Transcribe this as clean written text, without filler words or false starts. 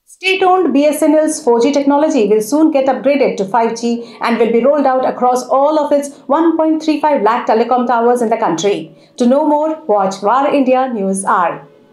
State-owned BSNL's 4G technology will soon get upgraded to 5G and will be rolled out across all of its 1.35 lakh telecom towers in the country. To know more, watch VAR India News Hour.